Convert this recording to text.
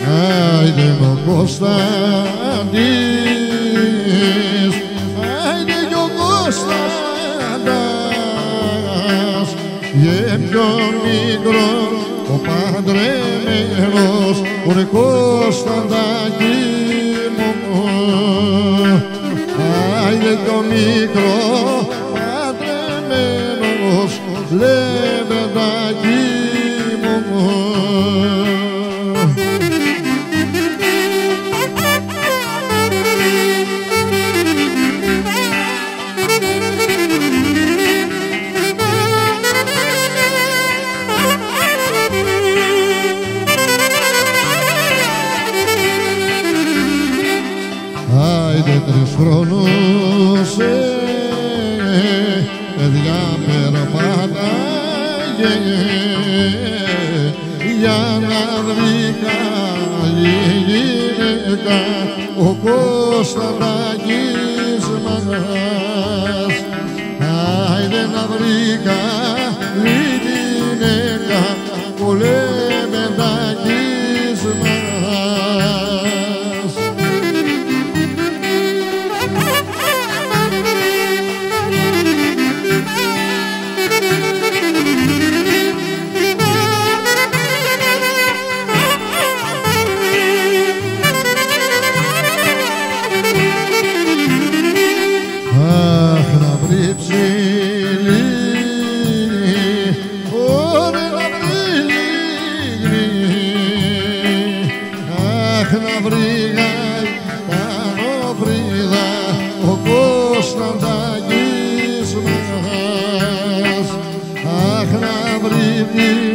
Άιντε ο Κωνσταντής, άιντε κι ο Κωνσταντάς, και πιο μικρό ο παντρεμένος, ωρε Κωνσταντάκι μου. Άιντε κι ο μικρό παντρεμένος, λεβεντάκι μου. Άιντε 3 χρόνους, παιδιά περπάταγε, για να βρει καλή γυναίκα ο Κωνσταντάκης μας. Άιντε να βρει καλή γυναίκα ο Λεβεντάκης μας. Αχ, να βρει ψηλή, ωρε να βρει λίγη, αχ, να βρει γαϊτανοφρίδα ο Κωνσταντάκης μας, αχ, να βρει